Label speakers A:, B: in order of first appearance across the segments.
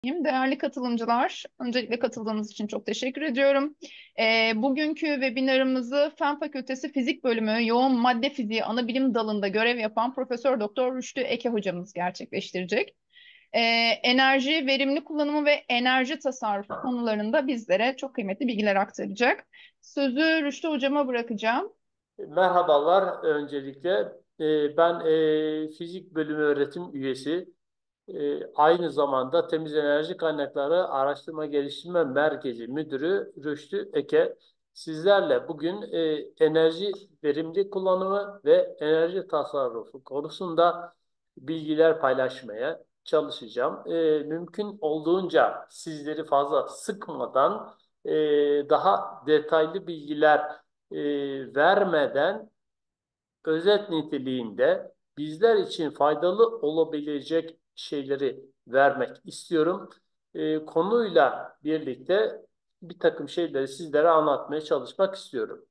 A: Değerli katılımcılar, öncelikle katıldığınız için çok teşekkür ediyorum. Bugünkü webinarımızı Fen Fakültesi Fizik Bölümü Yoğun Madde Fiziği Anabilim Dalı'nda görev yapan Profesör Doktor Rüştü Eke hocamız gerçekleştirecek. Ee, Enerji, verimli kullanımı ve enerji tasarrufu konularında bizlere çok kıymetli bilgiler aktaracak. Sözü Rüştü hocama bırakacağım.
B: Merhabalar öncelikle. Ben fizik bölümü öğretim üyesi. Aynı zamanda Temiz Enerji Kaynakları Araştırma Geliştirme Merkezi Müdürü Rüştü Eke. Sizlerle bugün enerji verimli kullanımı ve enerji tasarrufu konusunda bilgiler paylaşmaya çalışacağım. Mümkün olduğunca sizleri fazla sıkmadan daha detaylı bilgiler vermeden özet niteliğinde bizler için faydalı olabilecek şeyleri vermek istiyorum. Konuyla birlikte bir takım şeyleri sizlere anlatmaya çalışmak istiyorum.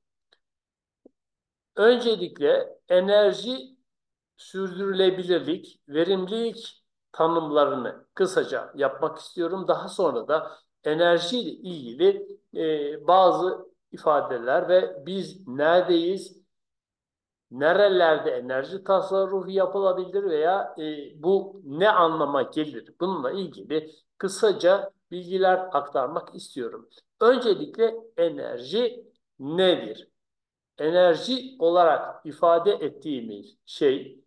B: Öncelikle enerji, sürdürülebilirlik, verimlilik tanımlarını kısaca yapmak istiyorum. Daha sonra da enerji ile ilgili bazı ifadeler ve biz neredeyiz, nerelerde enerji tasarrufu yapılabilir veya bu ne anlama gelir? Bununla ilgili kısaca bilgiler aktarmak istiyorum. Öncelikle enerji nedir? Enerji olarak ifade ettiğimiz şey,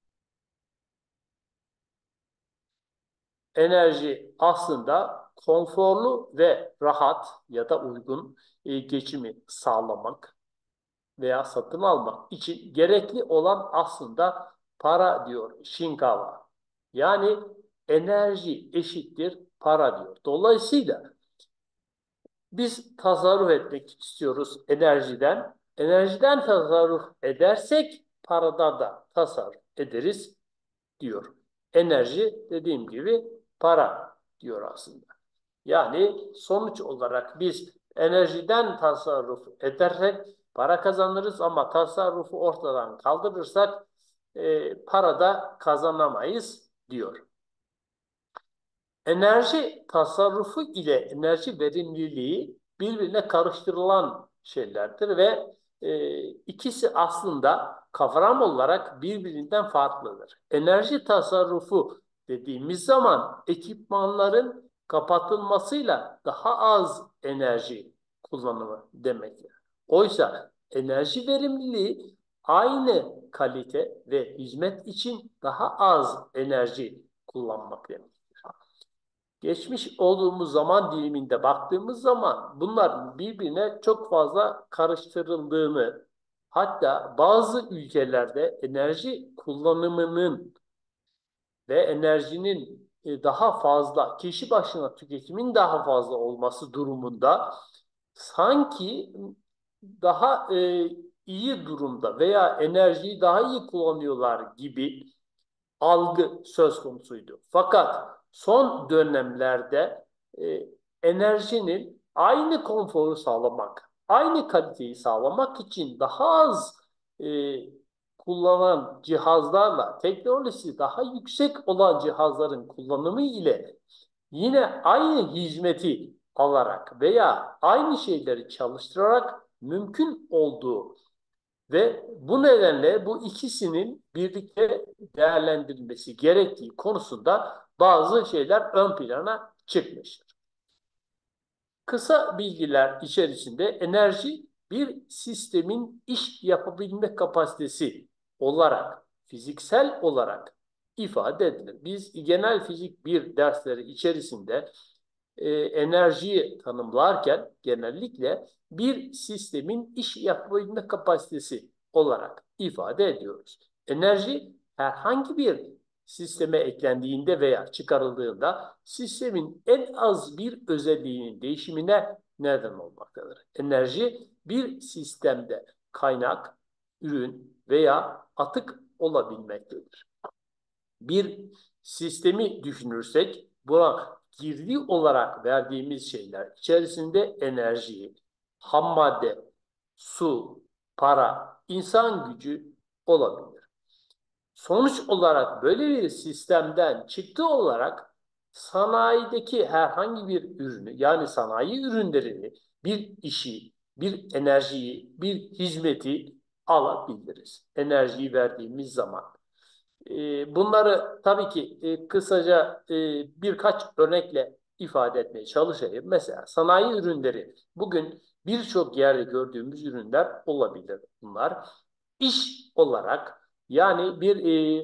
B: enerji aslında konforlu ve rahat ya da uygun geçimi sağlamak veya satın almak için gerekli olan aslında para diyor Shinkawa. Yani enerji eşittir para diyor. Dolayısıyla biz tasarruf etmek istiyoruz enerjiden. Enerjiden tasarruf edersek paradan da tasarruf ederiz diyor. Enerji dediğim gibi para diyor aslında. Yani sonuç olarak biz enerjiden tasarruf edersek para kazanırız ama tasarrufu ortadan kaldırırsak para da kazanamayız diyor. Enerji tasarrufu ile enerji verimliliği birbirine karıştırılan şeylerdir ve ikisi aslında kavram olarak birbirinden farklıdır. Enerji tasarrufu dediğimiz zaman ekipmanların kapatılmasıyla daha az enerji kullanımı demektir. Oysa enerji verimliliği aynı kalite ve hizmet için daha az enerji kullanmak demek. Geçmiş olduğumuz zaman diliminde baktığımız zaman bunlar birbirine çok fazla karıştırıldığını, hatta bazı ülkelerde enerji kullanımının ve enerjinin daha fazla, kişi başına tüketimin daha fazla olması durumunda sanki daha iyi durumda veya enerjiyi daha iyi kullanıyorlar gibi algı söz konusuydu. Fakat son dönemlerde e, enerjinin aynı konforu sağlamak, aynı kaliteyi sağlamak için daha az e, kullanan cihazlarla, teknolojisi daha yüksek olan cihazların kullanımı ile yine aynı hizmeti alarak veya aynı şeyleri çalıştırarak mümkün olduğu ve bu nedenle bu ikisinin birlikte değerlendirilmesi gerektiği konusunda bazı şeyler ön plana çıkmıştır. Kısa bilgiler içerisinde enerji bir sistemin iş yapabilme kapasitesi olarak, fiziksel olarak ifade edilir. Biz genel fizik bir dersleri içerisinde enerjiyi tanımlarken genellikle bir sistemin iş yapabilme kapasitesi olarak ifade ediyoruz. Enerji herhangi bir sisteme eklendiğinde veya çıkarıldığında sistemin en az bir özelliğinin değişimine neden olmaktadır. Enerji bir sistemde kaynak, ürün veya atık olabilmektedir. Bir sistemi düşünürsek buna girdi olarak verdiğimiz şeyler içerisinde enerjiyi, ham madde, su, para, insan gücü olabilir. Sonuç olarak böyle bir sistemden çıktı olarak sanayideki herhangi bir ürünü, yani sanayi ürünlerini, bir işi, bir enerjiyi, bir hizmeti alabiliriz. Enerjiyi verdiğimiz zaman. Bunları tabii ki kısaca birkaç örnekle ifade etmeye çalışayım. Mesela sanayi ürünleri bugün birçok yerde gördüğümüz ürünler olabilir bunlar. İş olarak, yani bir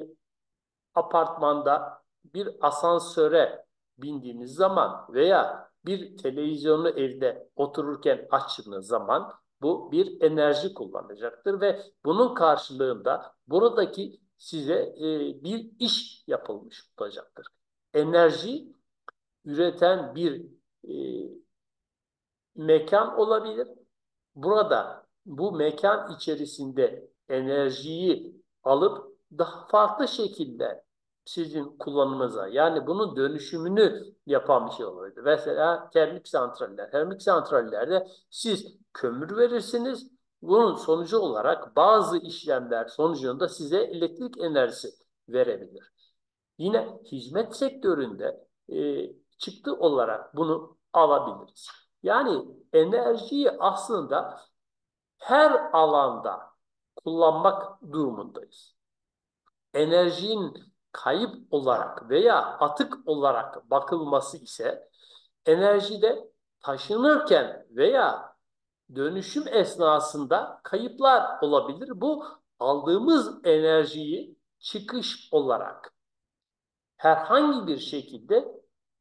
B: apartmanda bir asansöre bindiğiniz zaman veya bir televizyonu evde otururken açtığınız zaman bu bir enerji kullanacaktır ve bunun karşılığında buradaki size bir iş yapılmış olacaktır. Enerji üreten bir e, mekan olabilir. Burada bu mekan içerisinde enerjiyi alıp daha farklı şekilde sizin kullanımınıza, yani bunun dönüşümünü yapan bir şey olabilir. Mesela termik santraller. Termik santrallerde siz kömür verirsiniz. Bunun sonucu olarak bazı işlemler sonucunda size elektrik enerjisi verebilir. Yine hizmet sektöründe çıktı olarak bunu alabiliriz. Yani enerjiyi aslında her alanda kullanmak durumundayız. Enerjinin kayıp olarak veya atık olarak bakılması ise enerjide taşınırken veya dönüşüm esnasında kayıplar olabilir. Bu aldığımız enerjiyi çıkış olarak herhangi bir şekilde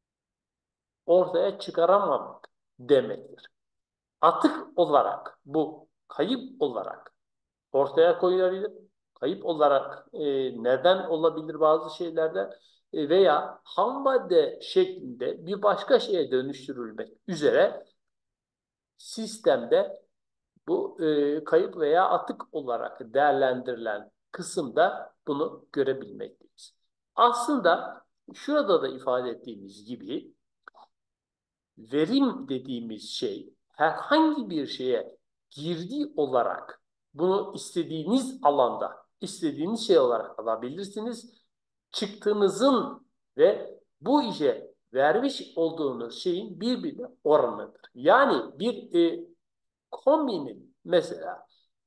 B: ortaya çıkaramamak demektir. Atık olarak, bu kayıp olarak ortaya koyulabilir. Kayıp olarak neden olabilir bazı şeylerde veya ham madde şeklinde bir başka şeye dönüştürülmek üzere sistemde bu kayıp veya atık olarak değerlendirilen kısımda bunu görebilmekteyiz. Aslında şurada da ifade ettiğimiz gibi verim dediğimiz şey herhangi bir şeye girdi olarak bunu istediğiniz alanda, istediğiniz şey olarak alabilirsiniz. Çıktığınızın ve bu işe vermiş olduğunuz şeyin birbirine oranıdır. Yani bir kombinin mesela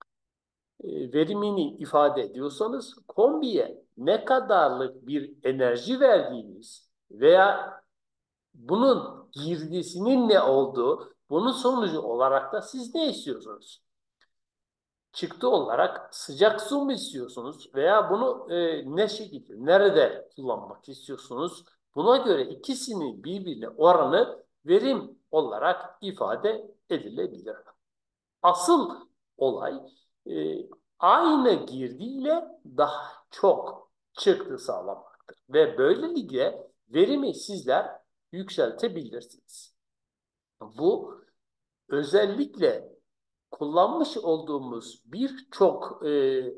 B: verimini ifade ediyorsanız kombiye ne kadarlık bir enerji verdiğiniz veya bunun girdisinin ne olduğu, bunun sonucu olarak da siz ne istiyorsunuz? Çıktı olarak sıcak su mu istiyorsunuz veya bunu ne şekilde, nerede kullanmak istiyorsunuz? Buna göre ikisinin birbirine oranı verim olarak ifade edilebilir. Asıl olay e, aynı girdiyle daha çok çıktı sağlamaktır. Ve böylelikle verimi sizler yükseltebilirsiniz. Bu özellikle kullanmış olduğumuz birçok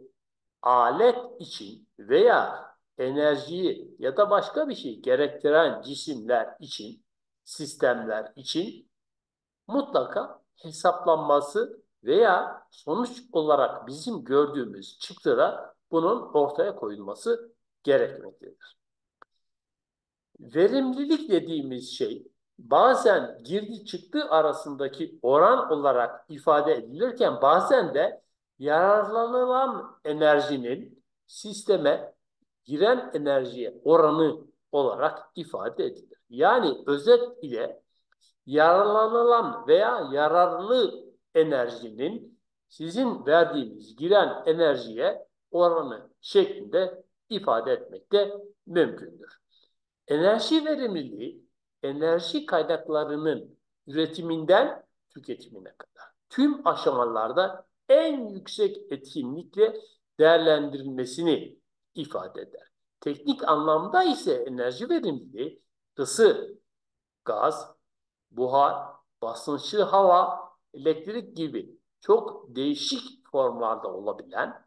B: alet için veya enerjiyi ya da başka bir şey gerektiren cisimler için, sistemler için mutlaka hesaplanması veya sonuç olarak bizim gördüğümüz çıktıda bunun ortaya koyulması gerekmektedir. Verimlilik dediğimiz şey bazen girdi çıktı arasındaki oran olarak ifade edilirken bazen de yararlanılan enerjinin sisteme giren enerjiye oranı olarak ifade edilir. Yani özet ile yararlanılan veya yararlı enerjinin sizin verdiğiniz giren enerjiye oranı şeklinde ifade etmek de mümkündür. Enerji verimliliği, enerji kaynaklarının üretiminden tüketimine kadar tüm aşamalarda en yüksek etkinlikle değerlendirilmesini ifade eder. Teknik anlamda ise enerji verimliliği ısı, gaz, buhar, basınçlı hava, elektrik gibi çok değişik formlarda olabilen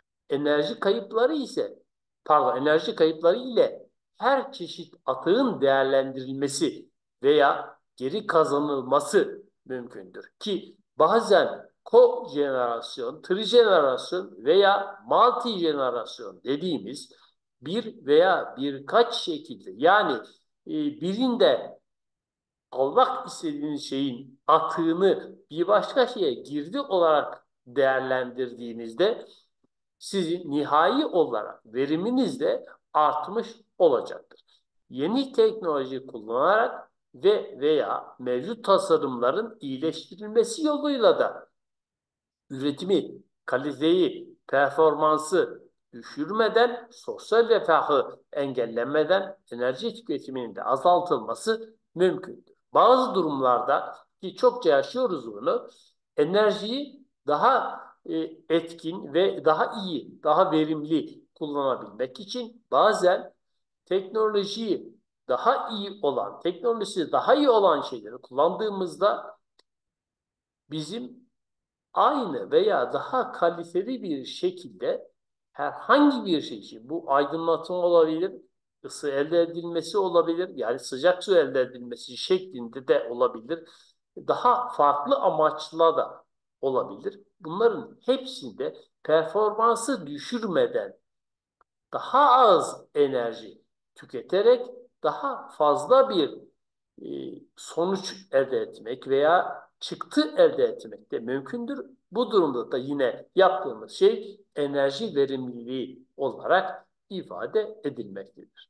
B: enerji kayıpları ile her çeşit atığın değerlendirilmesi veya geri kazanılması mümkündür. Ki bazen kojenerasyon, trijenerasyon veya multijenerasyon dediğimiz bir veya birkaç şekilde, yani birinde almak istediğiniz şeyin atığını bir başka şeye girdi olarak değerlendirdiğinizde sizin nihai olarak veriminiz de artmış olacaktır. Yeni teknoloji kullanarak ve veya mevcut tasarımların iyileştirilmesi yoluyla da üretimi, kaliteyi, performansı düşürmeden, sosyal refahı engellemeden enerji tüketiminin de azaltılması mümkündür. Bazı durumlarda ki çokça yaşıyoruz bunu, enerjiyi daha etkin ve daha iyi, daha verimli kullanabilmek için bazen teknolojiyi daha iyi olan, teknolojisi daha iyi olan şeyleri kullandığımızda bizim aynı veya daha kaliteli bir şekilde herhangi bir şey için bu aydınlatma olabilir, ısı elde edilmesi olabilir, yani sıcak su elde edilmesi şeklinde de olabilir. Daha farklı amaçla da olabilir. Bunların hepsinde performansı düşürmeden daha az enerji tüketerek daha fazla bir sonuç elde etmek veya çıktı elde etmek de mümkündür. Bu durumda da yine yaptığımız şey enerji verimliliği olarak ifade edilmektedir.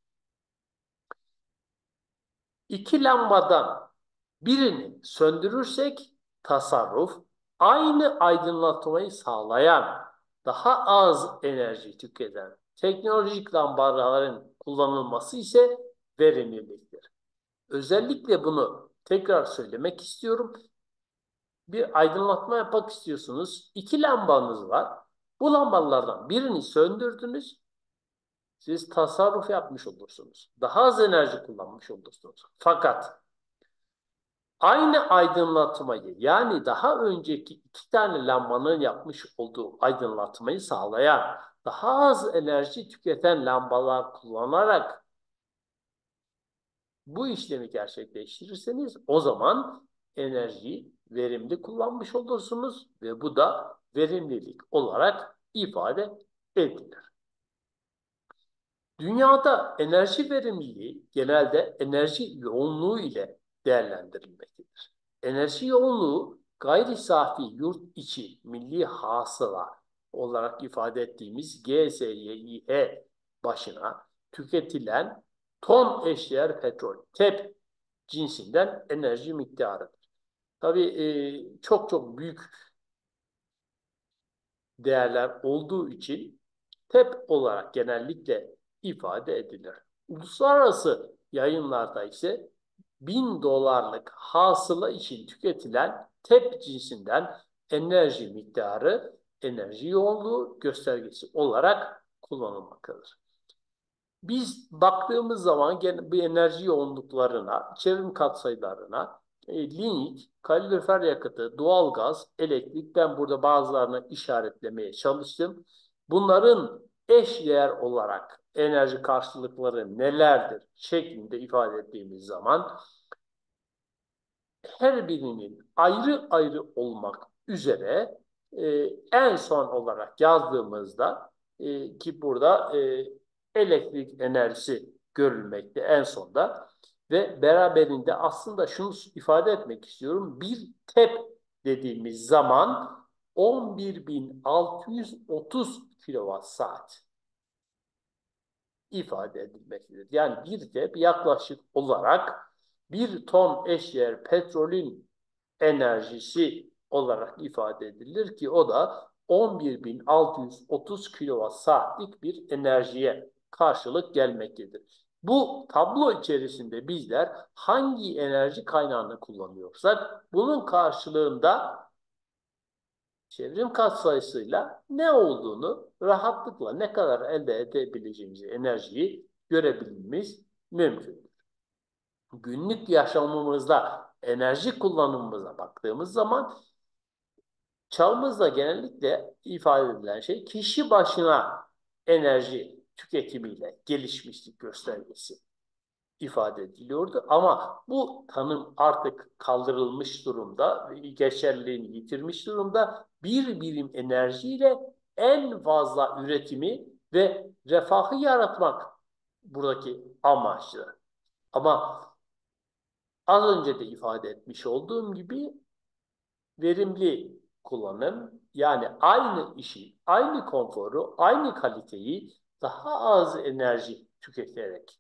B: İki lambadan birini söndürürsek tasarruf, aynı aydınlatmayı sağlayan, daha az enerji tüketen teknolojik lambaların kullanılması ise verimliliktir. Özellikle bunu tekrar söylemek istiyorum. Bir aydınlatma yapmak istiyorsunuz. İki lambanız var. Bu lambalardan birini söndürdünüz. Siz tasarruf yapmış olursunuz. Daha az enerji kullanmış olursunuz. Fakat aynı aydınlatmayı, yani daha önceki iki tane lambanın yapmış olduğu aydınlatmayı sağlayan, daha az enerji tüketen lambalar kullanarak bu işlemi gerçekleştirirseniz o zaman enerjiyi verimli kullanmış olursunuz ve bu da verimlilik olarak ifade edilir. Dünyada enerji verimliliği genelde enerji yoğunluğu ile değerlendirilmektedir. Enerji yoğunluğu gayri safi yurt içi milli hasıla olarak ifade ettiğimiz GSYİH başına tüketilen ton eşdeğer petrol, TEP cinsinden enerji miktarıdır. Tabii çok çok büyük değerler olduğu için TEP olarak genellikle ifade edilir. Uluslararası yayınlarda ise 1.000 dolarlık hasıla için tüketilen TEP cinsinden enerji miktarı, enerji yoğunluğu göstergesi olarak kullanılmaktadır. Biz baktığımız zaman gene bu enerji yoğunluklarına, çevrim katsayılarına, linyit, kalorifer yakıtı, doğalgaz, elektrik, ben burada bazılarını işaretlemeye çalıştım. Bunların eşdeğer olarak enerji karşılıkları nelerdir şeklinde ifade ettiğimiz zaman her birinin ayrı ayrı olmak üzere en son olarak yazdığımızda ki burada elektrik enerjisi görülmekte en sonda ve beraberinde aslında şunu ifade etmek istiyorum. Bir tep dediğimiz zaman 11.630 kilowatt saat ifade edilmektedir. Yani bir tep yaklaşık olarak bir ton eşdeğer petrolün enerjisi olarak ifade edilir ki o da 11.630 kilowatt saatlik bir enerjiye karşılık gelmektedir. Bu tablo içerisinde bizler hangi enerji kaynağını kullanıyorsak bunun karşılığında çevrim katsayısıyla ne olduğunu rahatlıkla ne kadar elde edebileceğimizi enerjiyi görebilmemiz mümkündür. Günlük yaşamımızda enerji kullanımımıza baktığımız zaman çağımızda genellikle ifade edilen şey kişi başına enerji tüketimiyle gelişmişlik göstergesi ifade ediliyordu. Ama bu tanım artık kaldırılmış durumda, geçerliliğini yitirmiş durumda. Bir birim enerjiyle en fazla üretimi ve refahı yaratmak buradaki amaçlı. Ama az önce de ifade etmiş olduğum gibi verimli kullanım, yani aynı işi, aynı konforu, aynı kaliteyi daha az enerji tüketerek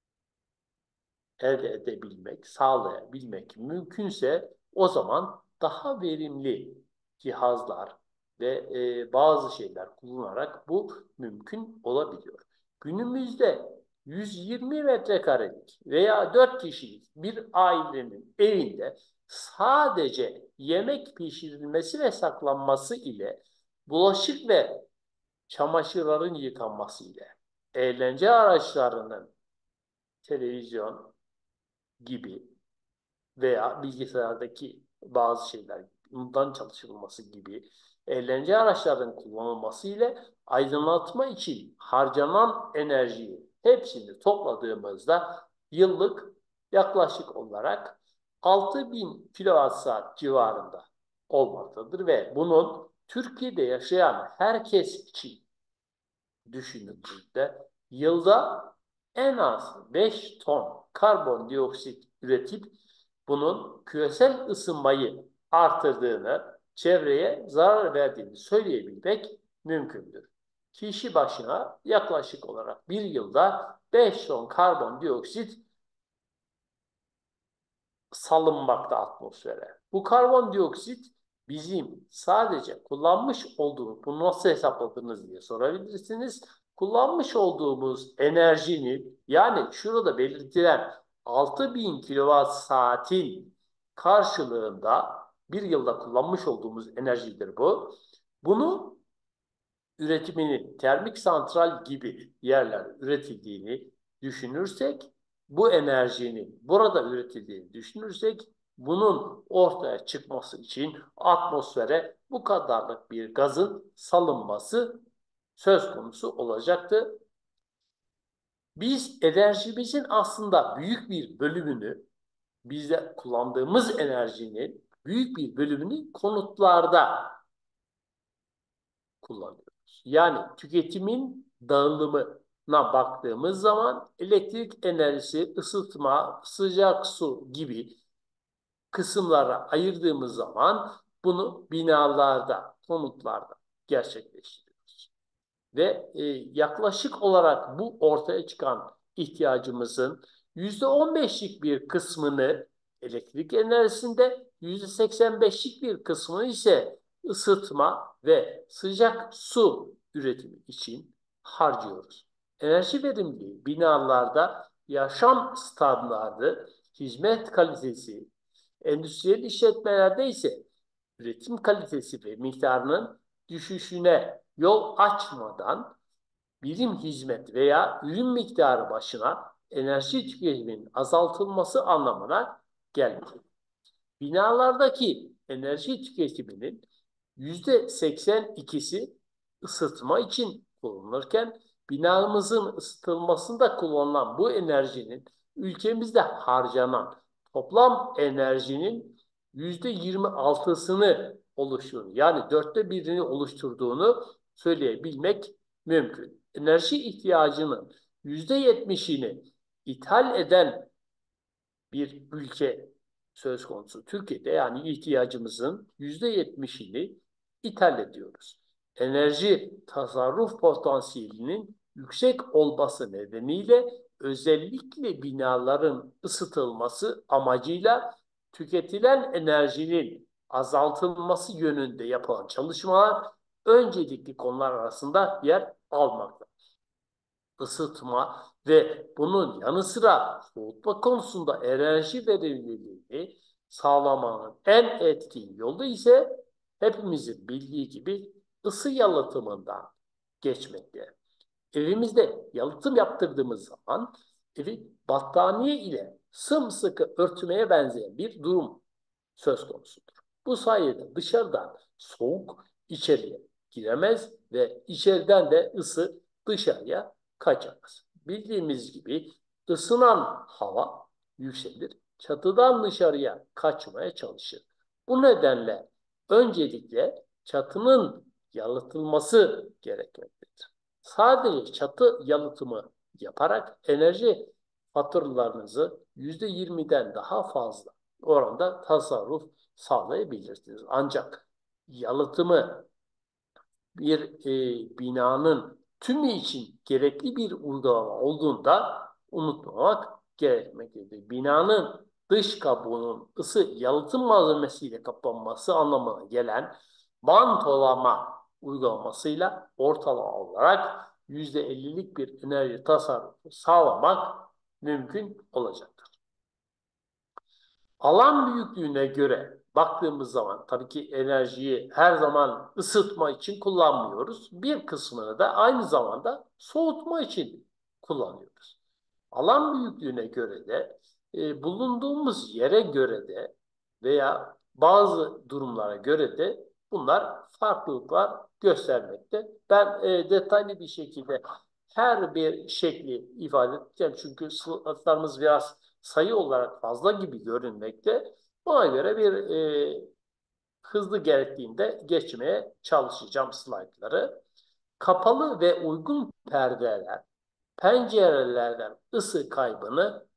B: elde edebilmek, sağlayabilmek mümkünse o zaman daha verimli cihazlar ve bazı şeyler kullanarak bu mümkün olabiliyor. Günümüzde 120 metrekarelik veya 4 kişilik bir ailenin evinde sadece yemek pişirilmesi ve saklanması ile bulaşık ve çamaşırların yıkanması ile eğlence araçlarının televizyon gibi veya bilgisayardaki bazı şeyler bundan çalışılması gibi eğlence araçlarının kullanılması ile aydınlatma için harcanan enerjiyi hepsini topladığımızda yıllık yaklaşık olarak 6000 kWh civarında olmaktadır ve bunun Türkiye'de yaşayan herkes için düşünüldüğünde yılda en az 5 ton karbondioksit üretip bunun küresel ısınmayı artırdığını, çevreye zarar verdiğini söyleyebilmek mümkündür. Kişi başına yaklaşık olarak bir yılda 5 ton karbondioksit salınmakta atmosfere. Bu karbondioksit bizim sadece kullanmış olduğumuz, bunu nasıl hesapladınız diye sorabilirsiniz. Kullanmış olduğumuz enerjinin, yani şurada belirtilen 6000 kilowatt saatin karşılığında bir yılda kullanmış olduğumuz enerjidir bu. Bunu üretiminin termik santral gibi yerler üretildiğini düşünürsek, bu enerjinin burada üretildiğini düşünürsek, bunun ortaya çıkması için atmosfere bu kadarlık bir gazın salınması söz konusu olacaktı. Biz enerjimizin aslında büyük bir bölümünü, bizde kullandığımız enerjinin büyük bir bölümünü konutlarda kullanıyoruz. Yani tüketimin dağılımına baktığımız zaman elektrik enerjisi, ısıtma, sıcak su gibi kısımlara ayırdığımız zaman bunu binalarda, konutlarda gerçekleştiriyoruz. Ve yaklaşık olarak bu ortaya çıkan ihtiyacımızın %15'lik bir kısmını elektrik enerjisinde, %85'lik bir kısmını ise ısıtma ve sıcak su üretimi için harcıyoruz. Enerji verimliliği binalarda yaşam standardı, hizmet kalitesi, endüstriyel işletmelerde ise üretim kalitesi ve miktarının düşüşüne yol açmadan birim hizmet veya ürün miktarı başına enerji tüketiminin azaltılması anlamına gelmektedir. Binalardaki enerji tüketiminin %82'si ısıtma için kullanılırken binamızın ısıtılmasında kullanılan bu enerjinin ülkemizde harcanan toplam enerjinin %26'sını oluşturduğunu, yani 1/4'ünü oluşturduğunu söyleyebilmek mümkün. Enerji ihtiyacının %70'ini ithal eden bir ülke söz konusu. Türkiye'de yani ihtiyacımızın %70'ini ithal ediyoruz. Enerji tasarruf potansiyelinin yüksek olması nedeniyle özellikle binaların ısıtılması amacıyla tüketilen enerjinin azaltılması yönünde yapılan çalışmalar öncelikli konular arasında yer almakta. Isıtma ve bunun yanı sıra soğutma konusunda enerji verimliliğini sağlamanın en etkin yolu ise hepimizin bildiği gibi ısı yalıtımından geçmekte. Evimizde yalıtım yaptırdığımız zaman evi battaniye ile sımsıkı örtmeye benzeyen bir durum söz konusudur. Bu sayede dışarıdan soğuk içeriye giremez ve içeriden de ısı dışarıya kaçamaz. Bildiğimiz gibi ısınan hava yükselir, çatıdan dışarıya kaçmaya çalışır. Bu nedenle öncelikle çatının yalıtılması gerekmektedir. Sadece çatı yalıtımı yaparak enerji faturalarınızı %20'den daha fazla oranda tasarruf sağlayabilirsiniz. Ancak yalıtımı bir binanın tümü için gerekli bir uygulama olduğunda unutmamak gerekmektedir. Binanın dış kabuğunun ısı yalıtım malzemesiyle kapanması anlamına gelen bantolama uygulamasıyla ortalama olarak %50'lik bir enerji tasarrufu sağlamak mümkün olacaktır. Alan büyüklüğüne göre baktığımız zaman tabii ki enerjiyi her zaman ısıtma için kullanmıyoruz. Bir kısmını da aynı zamanda soğutma için kullanıyoruz. Alan büyüklüğüne göre de bulunduğumuz yere göre de veya bazı durumlara göre de bunlar farklılıklar göstermekte. Ben detaylı bir şekilde her bir şekli ifade edeceğim. Çünkü slaytlarımız biraz sayı olarak fazla gibi görünmekte. Ona göre bir hızlı gerektiğinde geçmeye çalışacağım slaytları. Kapalı ve uygun perdeler pencerelerden ısı kaybını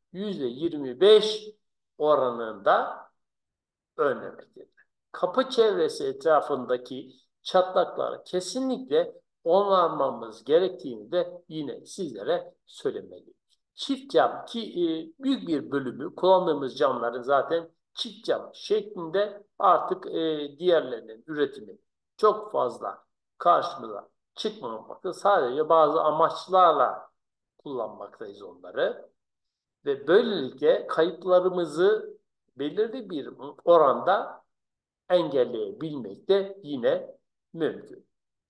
B: %25 oranında önlemektedir. Kapı çevresi etrafındaki çatlakları kesinlikle onarmamız gerektiğini de yine sizlere söylemeliyim. Çift cam ki büyük bir bölümü kullandığımız camların zaten çift cam şeklinde artık diğerlerinin üretimi çok fazla karşımıza çıkmamakta. Sadece bazı amaçlarla kullanmaktayız onları ve böylelikle kayıplarımızı belirli bir oranda engelleyebilmek de yine mümkün.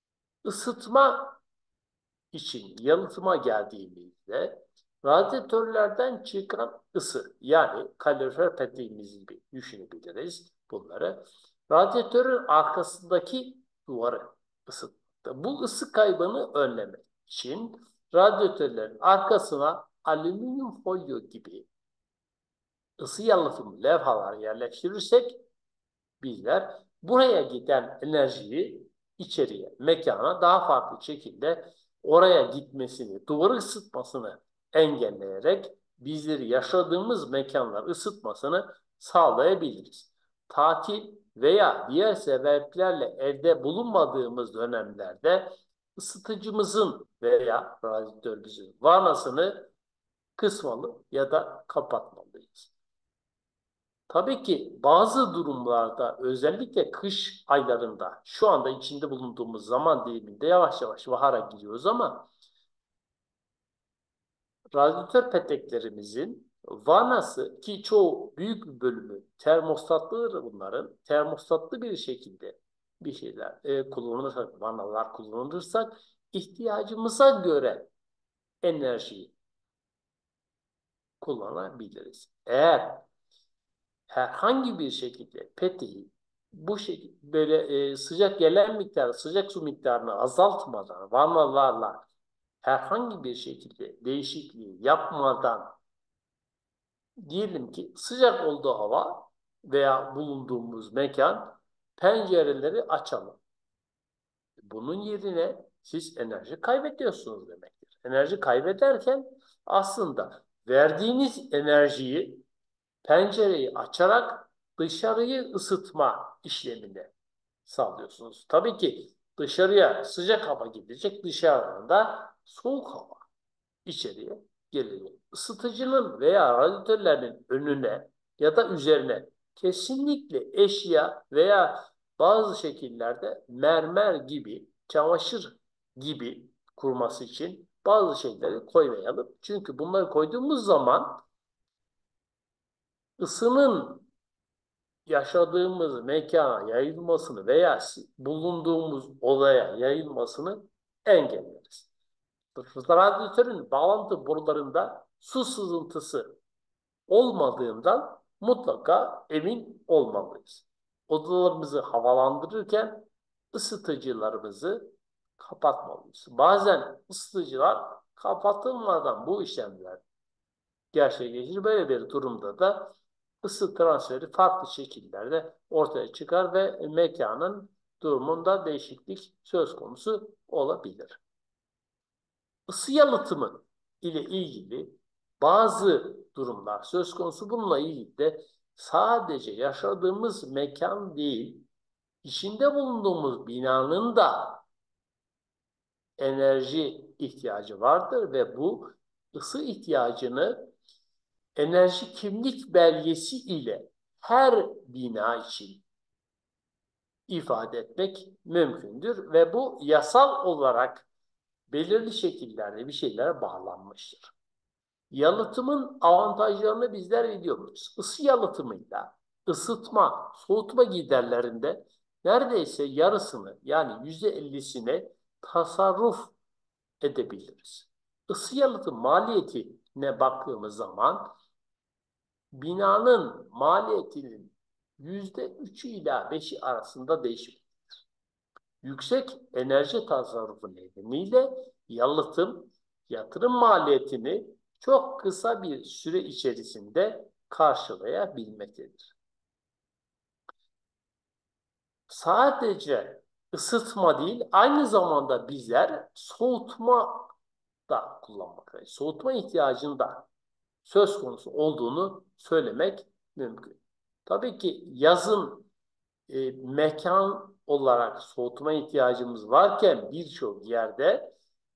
B: Isıtma için yalıtıma geldiğimizde radyatörlerden çıkan ısı yani kalorifer peteğimiz gibi düşünebiliriz bunları. Radyatörün arkasındaki duvarı ısıtmakta. Bu ısı kaybını önlemek için radyatörlerin arkasına alüminyum folyo gibi ısı yalıtım levhalar yerleştirirsek bizler buraya giden enerjiyi içeriye, mekana daha farklı şekilde oraya gitmesini, duvarı ısıtmasını engelleyerek bizleri yaşadığımız mekanlar ısıtmasını sağlayabiliriz. Tatil veya diğer sebeplerle evde bulunmadığımız dönemlerde ısıtıcımızın veya radyatörümüzün vanasını kısmalı ya da kapatmalıyız. Tabii ki bazı durumlarda özellikle kış aylarında şu anda içinde bulunduğumuz zaman diliminde yavaş yavaş bahara giriyoruz ama radyatör peteklerimizin vanası ki çoğu büyük bir bölümü termostatlıdır bunların. Termostatlı bir şekilde bir şeyler kullanırsak, vanalar kullanırsak ihtiyacımıza göre enerjiyi kullanabiliriz. Eğer herhangi bir şekilde peteği bu şekilde böyle sıcak gelen miktarı, sıcak su miktarını azaltmadan, vanalarla herhangi bir şekilde değişikliği yapmadan diyelim ki sıcak olduğu hava veya bulunduğumuz mekan pencereleri açalım. Bunun yerine siz enerji kaybediyorsunuz demektir. Enerji kaybederken aslında verdiğiniz enerjiyi pencereyi açarak dışarıyı ısıtma işlemini sağlıyorsunuz. Tabii ki dışarıya sıcak hava gidecek, dışarıdan da soğuk hava içeriye geliyor. Isıtıcının veya radyatörlerin önüne ya da üzerine kesinlikle eşya veya bazı şekillerde mermer gibi, çamaşır gibi kurması için bazı şeyleri koymayalım. Çünkü bunları koyduğumuz zaman ısının yaşadığımız mekana yayılmasını veya bulunduğumuz olaya yayılmasını engelleriz. Radyatörün bağlantı borularında su sızıntısı olmadığından mutlaka emin olmalıyız. Odalarımızı havalandırırken ısıtıcılarımızı kapatmalıyız. Bazen ısıtıcılar kapatılmadan bu işlemler gerçekleşir. Böyle bir durumda da ısı transferi farklı şekillerde ortaya çıkar ve mekanın durumunda değişiklik söz konusu olabilir. Isı yalıtımı ile ilgili bazı durumlar söz konusu. Bununla ilgili de sadece yaşadığımız mekan değil, içinde bulunduğumuz binanın da enerji ihtiyacı vardır ve bu ısı ihtiyacını enerji kimlik belgesi ile her bina için ifade etmek mümkündür ve bu yasal olarak belirli şekillerde bir şeylere bağlanmıştır. Yalıtımın avantajlarını bizler biliyoruz. Isı yalıtımıyla ısıtma, soğutma giderlerinde neredeyse yarısını yani %50'sini tasarruf edebiliriz. Isı yalıtım maliyetine baktığımız zaman binanın maliyetinin %3'ü ila 5'i arasında değişir. Yüksek enerji tasarrufu nedeniyle yalıtım yatırım maliyetini çok kısa bir süre içerisinde karşılayabilmektedir. Sadece ısıtma değil, aynı zamanda bizler soğutma da kullanmaktayız. Soğutma ihtiyacının da söz konusu olduğunu söylemek mümkün. Tabii ki yazın mekan olarak soğutma ihtiyacımız varken birçok yerde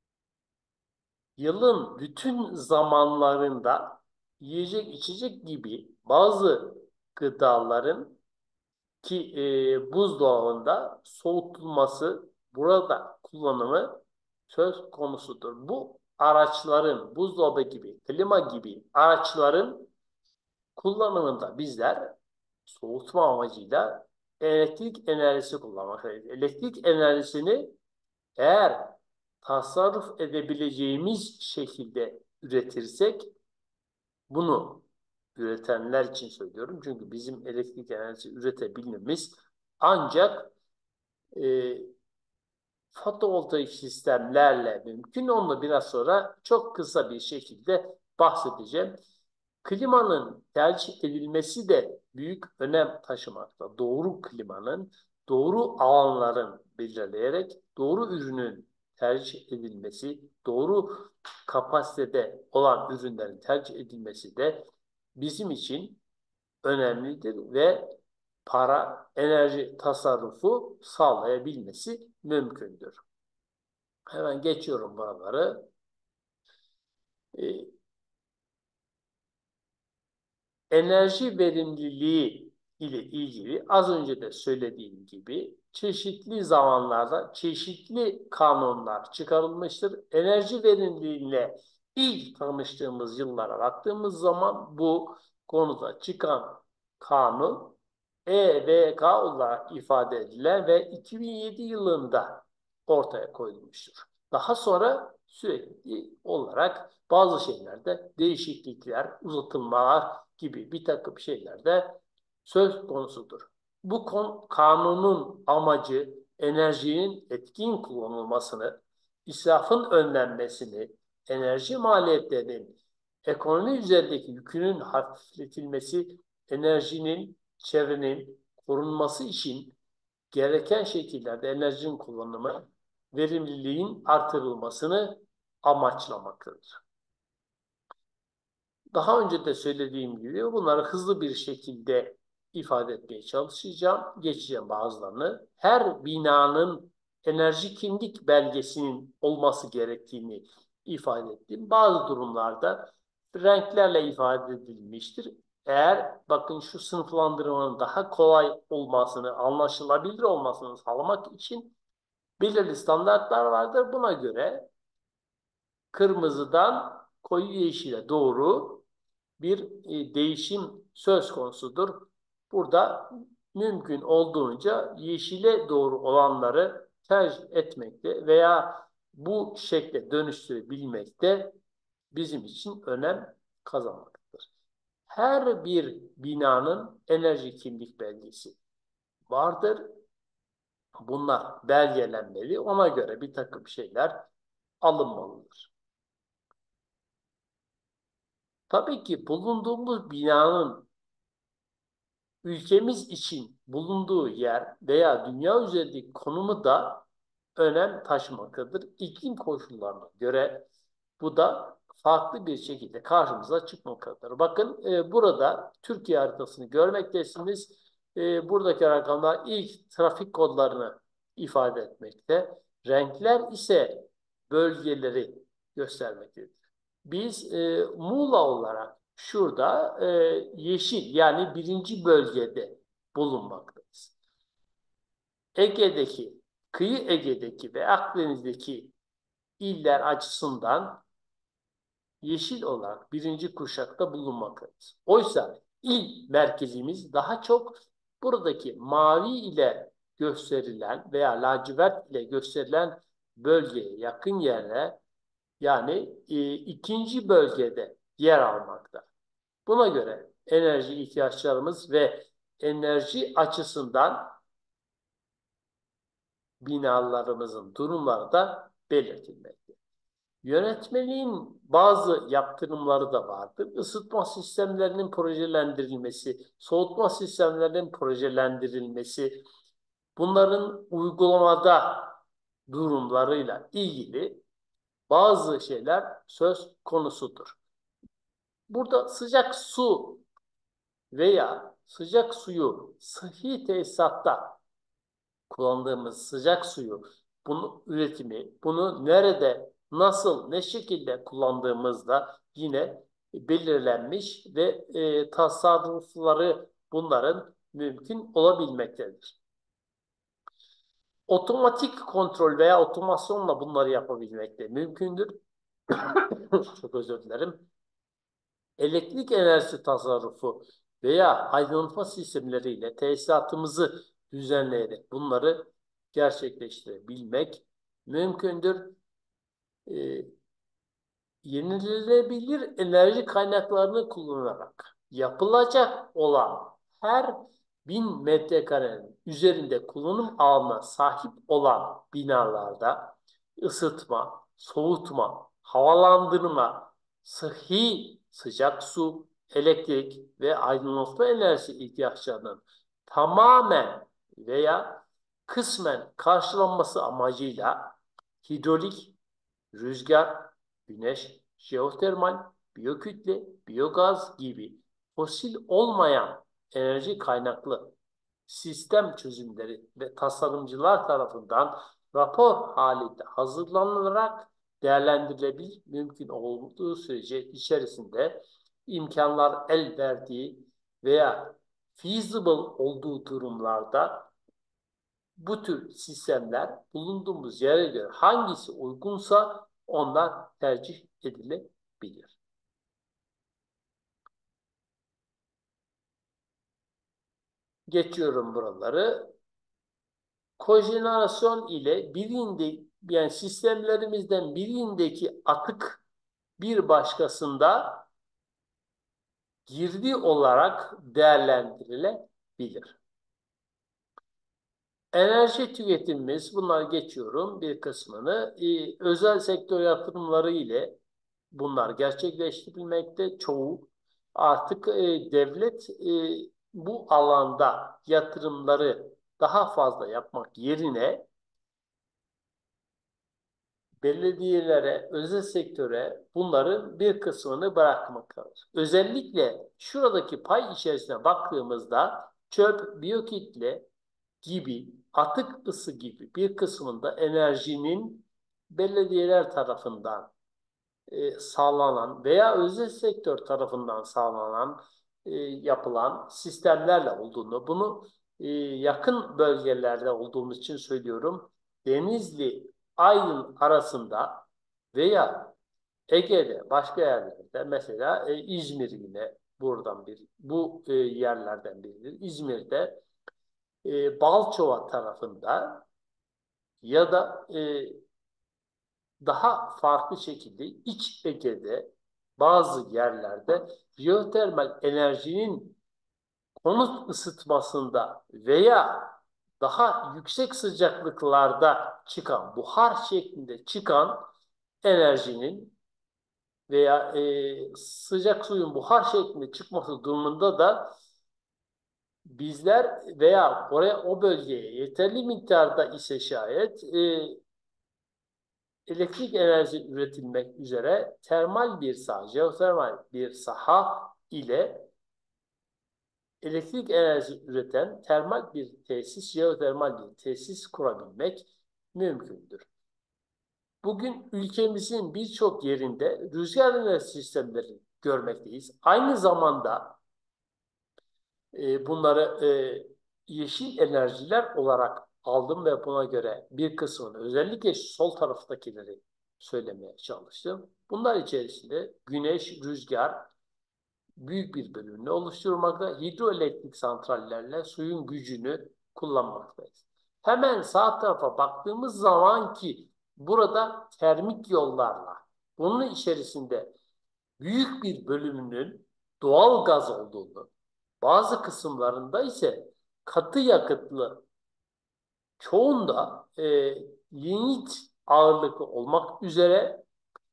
B: yılın bütün zamanlarında yiyecek içecek gibi bazı gıdaların ki buzdolabında soğutulması burada kullanımı söz konusudur. Bu araçların buzdolabı gibi, klima gibi araçların kullanımında bizler soğutma amacıyla elektrik enerjisi kullanmaktayız. Elektrik enerjisini eğer tasarruf edebileceğimiz şekilde üretirsek bunu üretenler için söylüyorum. Çünkü bizim elektrik enerjisi üretebilmemiz ancak e, fotovoltaik sistemlerle mümkün. Onu biraz sonra çok kısa bir şekilde bahsedeceğim. Klimanın tercih edilmesi de büyük önem taşımakta. Doğru klimanın, doğru alanların belirleyerek doğru ürünün tercih edilmesi, doğru kapasitede olan ürünlerin tercih edilmesi de bizim için önemlidir ve enerji tasarrufu sağlayabilmesi mümkündür. Hemen geçiyorum buraları. E, Enerji verimliliği ile ilgili az önce de söylediğim gibi çeşitli zamanlarda çeşitli kanunlar çıkarılmıştır. Enerji verimliliğiyle ilk tanıştığımız yıllara baktığımız zaman bu konuda çıkan kanun EVK olarak ifade edilen ve 2007 yılında ortaya koyulmuştur. Daha sonra sürekli olarak bazı şeylerde değişiklikler, uzatılmalar gibi bir takım şeyler de söz konusudur. Bu kanunun amacı enerjinin etkin kullanılmasını, israfın önlenmesini, enerji maliyetlerinin ekonomi üzerindeki yükünün hafifletilmesi, enerjinin, çevrenin korunması için gereken şekillerde enerjinin kullanımı, verimliliğin artırılmasını amaçlamaktadır. Daha önce de söylediğim gibi bunları hızlı bir şekilde ifade etmeye çalışacağım. Geçeceğim bazılarını. Her binanın enerji kimlik belgesinin olması gerektiğini ifade ettim. Bazı durumlarda renklerle ifade edilmiştir. Eğer bakın şu sınıflandırmanın daha kolay olmasını, anlaşılabilir olmasını sağlamak için belirli standartlar vardır. Buna göre kırmızıdan koyu yeşile doğru bir değişim söz konusudur. Burada mümkün olduğunca yeşile doğru olanları tercih etmekte veya bu şekle dönüştürebilmekte bizim için önem kazanmaktadır. Her bir binanın enerji kimlik belgesi vardır. Bunlar belgelenmeli. Ona göre bir takım şeyler alınmalıdır. Tabii ki bulunduğumuz binanın ülkemiz için bulunduğu yer veya dünya üzerindeki konumu da önem taşımaktadır. İklim koşullarına göre bu da farklı bir şekilde karşımıza çıkmaktadır. Bakın burada Türkiye haritasını görmektesiniz. Buradaki rakamlar ilk trafik kodlarını ifade etmekte. Renkler ise bölgeleri göstermektedir. Biz Muğla olarak şurada yeşil yani birinci bölgede bulunmaktayız. Ege'deki, kıyı Ege'deki ve Akdeniz'deki iller açısından yeşil olarak birinci kuşakta bulunmaktayız. Oysa il merkezimiz daha çok buradaki mavi ile gösterilen veya lacivert ile gösterilen bölgeye yakın yerler yani ikinci bölgede yer almakta. Buna göre enerji ihtiyaçlarımız ve enerji açısından binalarımızın durumları da belirtilmekte. Yönetmeliğin bazı yaptırımları da vardır. Isıtma sistemlerinin projelendirilmesi, soğutma sistemlerinin projelendirilmesi, bunların uygulamada durumlarıyla ilgili bazı şeyler söz konusudur. Burada sıcak su veya sıcak suyu sıhhi tesisatta kullandığımız sıcak suyu, bunun üretimi, bunu nerede, nasıl, ne şekilde kullandığımızda yine belirlenmiş ve tasarrufları bunların mümkün olabilmektedir. Otomatik kontrol veya otomasyonla bunları yapabilmek de mümkündür. Çok özür dilerim. Elektrik enerjisi tasarrufu veya aydınlatma sistemleriyle tesisatımızı düzenleyerek bunları gerçekleştirebilmek mümkündür. Ee, Yenilenebilir enerji kaynaklarını kullanarak yapılacak olan her 1000 metrekarenin üzerinde kullanım alanına sahip olan binalarda ısıtma, soğutma, havalandırma, sıhhi sıcak su, elektrik ve aydınlatma enerjisi ihtiyaçlarının tamamen veya kısmen karşılanması amacıyla hidrolik, rüzgar, güneş, jeotermal, biyokütle, biyogaz gibi fosil olmayan enerji kaynaklı sistem çözümleri ve tasarımcılar tarafından rapor halinde hazırlanarak değerlendirilebilir mümkün olduğu sürece içerisinde imkanlar el verdiği veya feasible olduğu durumlarda bu tür sistemler bulunduğumuz yere göre hangisi uygunsa onlar tercih edilebilir. Geçiyorum buraları. Kojenerasyon ile yani sistemlerimizden birindeki atık bir başkasında girdi olarak değerlendirilebilir. Enerji tüketimimiz, bunları geçiyorum bir kısmını. Özel sektör yatırımları ile bunlar gerçekleştirilmekte. Çoğu artık devlet bu alanda yatırımları daha fazla yapmak yerine belediyelere, özel sektöre bunların bir kısmını bırakmaktadır. Özellikle şuradaki pay içerisine baktığımızda çöp, biyokitle gibi, atık ısı gibi bir kısmında enerjinin belediyeler tarafından sağlanan veya özel sektör tarafından sağlanan, yapılan sistemlerle olduğunu, bunu yakın bölgelerde olduğumuz için söylüyorum. Denizli, Aydın arasında veya Ege'de, başka yerlerde, mesela İzmir yine buradan bu yerlerden biridir. İzmir'de Balçova tarafında ya da daha farklı şekilde İç Ege'de bazı yerlerde jeotermal enerjinin konut ısıtmasında veya daha yüksek sıcaklıklarda çıkan, buhar şeklinde çıkan enerjinin veya sıcak suyun buhar şeklinde çıkması durumunda da bizler veya oraya, o bölgeye yeterli miktarda ise şayet elektrik enerjisi üretilmek üzere termal bir saha, jeotermal bir saha ile elektrik enerjisi üreten termal bir tesis, jeotermal bir tesis kurabilmek mümkündür. Bugün ülkemizin birçok yerinde rüzgar enerji sistemleri görmekteyiz. Aynı zamanda bunları yeşil enerjiler olarak aldım ve buna göre bir kısmını özellikle sol taraftakileri söylemeye çalıştım. Bunlar içerisinde güneş, rüzgar büyük bir bölümünü oluşturmakta. Hidroelektrik santrallerle suyun gücünü kullanmaktayız. Hemen sağ tarafa baktığımız zaman ki burada termik yollarla bunun içerisinde büyük bir bölümünün doğal gaz olduğunu, bazı kısımlarında ise katı yakıtlı, çoğunda lignit ağırlıklı olmak üzere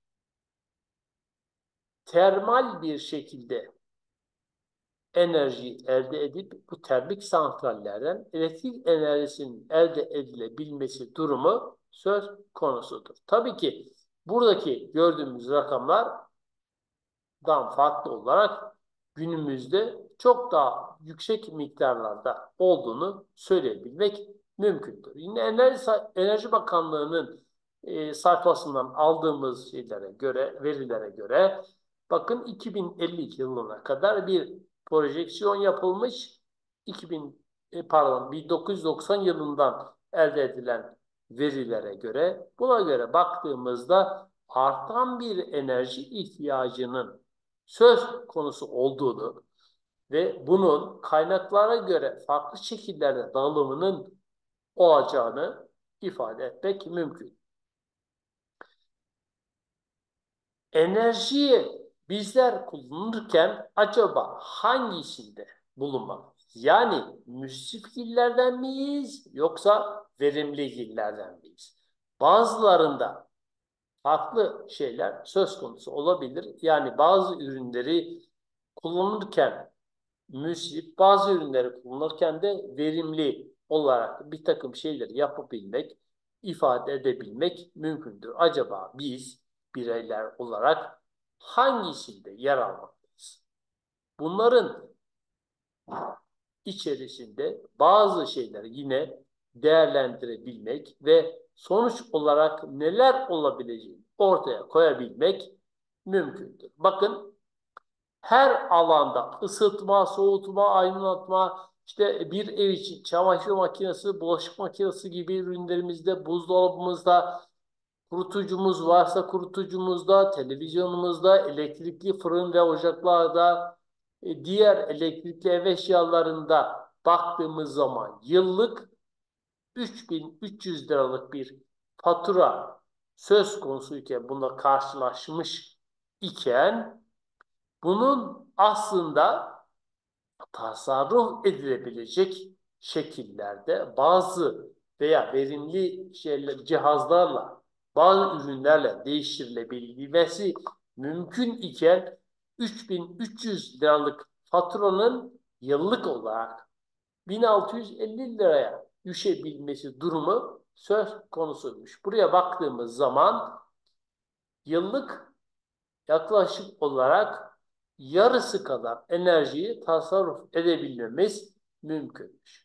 B: termal bir şekilde enerji elde edip bu termik santrallerden elektrik enerjisinin elde edilebilmesi durumu söz konusudur. Tabii ki buradaki gördüğümüz rakamlar farklı olarak günümüzde çok daha yüksek miktarlarda olduğunu söyleyebilmek mümkündür. Yine Enerji Bakanlığı'nın sayfasından aldığımız verilere göre bakın 2050 yılına kadar bir projeksiyon yapılmış. 1990 yılından elde edilen verilere göre buna göre baktığımızda artan bir enerji ihtiyacının söz konusu olduğunu ve bunun kaynaklara göre farklı şekillerde dağılımının olacağını ifade etmek mümkün. Enerjiyi bizler kullanırken acaba hangisinde bulunmalıyız? Yani müsrif illerden miyiz yoksa verimli illerden miyiz? Bazılarında farklı şeyler söz konusu olabilir. Yani bazı ürünleri kullanırken müsrif, bazı ürünleri kullanırken de verimli olarak bir takım şeyleri yapabilmek, ifade edebilmek mümkündür. Acaba biz bireyler olarak hangisinde yer almaktayız? Bunların içerisinde bazı şeyleri yine değerlendirebilmek ve sonuç olarak neler olabileceğini ortaya koyabilmek mümkündür. Bakın her alanda ısıtma, soğutma, aydınlatma, işte bir ev için çamaşır makinesi, bulaşık makinesi gibi ürünlerimizde, buzdolabımızda, kurutucumuz varsa kurutucumuzda, televizyonumuzda, elektrikli fırın ve ocaklarda, diğer elektrikli ev eşyalarında baktığımız zaman yıllık 3.300 liralık bir fatura söz konusuyken bununla karşılaşmış iken bunun aslında tasarruf edilebilecek şekillerde bazı veya verimli cihazlarla bazı ürünlerle değiştirilebilmesi mümkün iken 3.300 liralık faturanın yıllık olarak 1.650 liraya düşebilmesi durumu söz konusuymuş. Buraya baktığımız zaman yıllık yaklaşık olarak yarısı kadar enerjiyi tasarruf edebilmemiz mümkünmüş.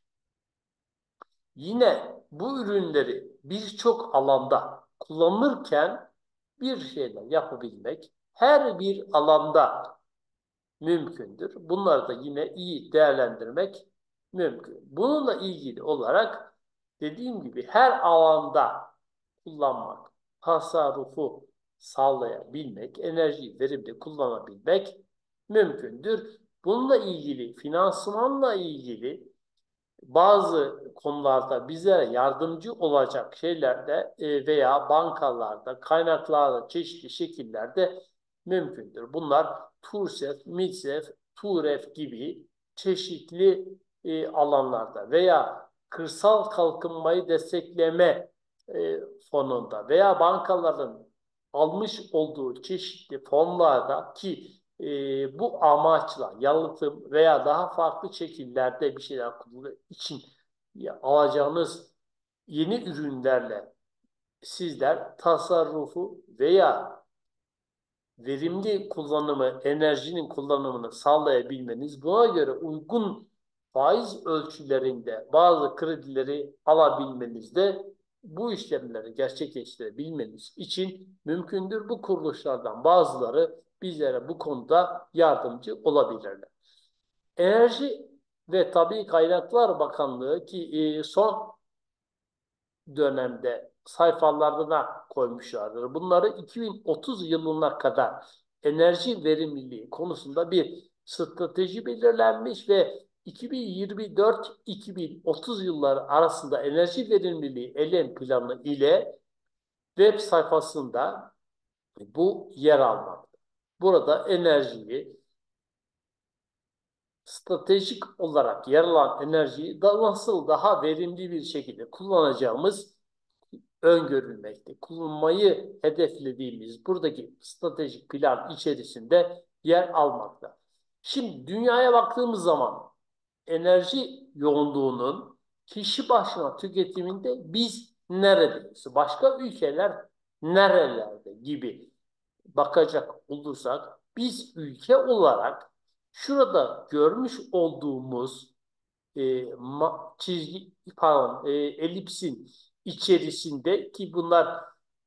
B: Yine bu ürünleri birçok alanda kullanırken bir şeyler yapabilmek her bir alanda mümkündür. Bunları da yine iyi değerlendirmek mümkün. Bununla ilgili olarak dediğim gibi her alanda kullanmak, tasarrufu sağlayabilmek, enerjiyi verimli kullanabilmek mümkündür. Bununla ilgili, finansmanla ilgili bazı konularda bize yardımcı olacak şeylerde veya bankalarda, kaynaklarda çeşitli şekillerde mümkündür. Bunlar TURSEF, MİSEF, TUREF gibi çeşitli alanlarda veya kırsal kalkınmayı destekleme fonunda veya bankaların almış olduğu çeşitli fonlarda ki bu amaçla yalıtım veya daha farklı şekillerde bir şeyler için alacağınız yeni ürünlerle sizler tasarrufu veya verimli kullanımı, enerjinin kullanımını sağlayabilmeniz, buna göre uygun faiz ölçülerinde bazı kredileri alabilmeniz de bu işlemleri gerçekleştirebilmeniz için mümkündür. Bu kuruluşlardan bazıları bizlere bu konuda yardımcı olabilirler. Enerji ve Tabii Kaynaklar Bakanlığı ki son dönemde sayfalarına koymuşlardır. Bunları 2030 yılına kadar enerji verimliliği konusunda bir strateji belirlenmiş ve 2024-2030 yılları arasında enerji verimliliği eylem planı ile web sayfasında bu yer almakta. Burada enerjiyi stratejik olarak yer alan enerjiyi da nasıl daha verimli bir şekilde kullanacağımız öngörülmekte. Kullanmayı hedeflediğimiz buradaki stratejik plan içerisinde yer almakta. Şimdi dünyaya baktığımız zaman enerji yoğunluğunun kişi başına tüketiminde biz neredeyiz? Başka ülkeler nerelerde gibi bakacak olursak biz ülke olarak şurada görmüş olduğumuz çizgi elipsin içerisinde ki bunlar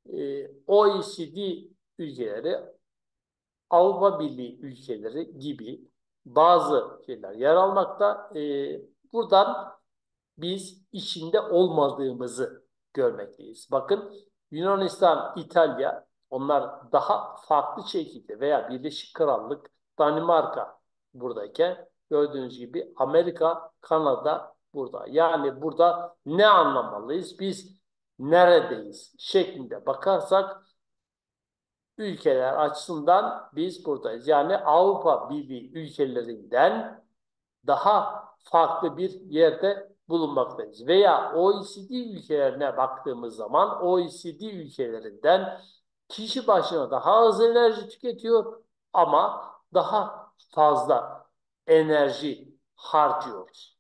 B: OECD ülkeleri, Avrupa Birliği ülkeleri gibi bazı şeyler yer almakta. Buradan biz içinde olmadığımızı görmekteyiz. Bakın Yunanistan, İtalya onlar daha farklı şekilde veya Birleşik Krallık, Danimarka buradayken gördüğünüz gibi Amerika, Kanada burada. Yani burada ne anlamalıyız? Biz neredeyiz şeklinde bakarsak ülkeler açısından biz buradayız. Yani Avrupa Birliği ülkelerinden daha farklı bir yerde bulunmaktayız. Veya OECD ülkelerine baktığımız zaman OECD ülkelerinden kişi başına daha az enerji tüketiyor ama daha fazla enerji harcıyoruz.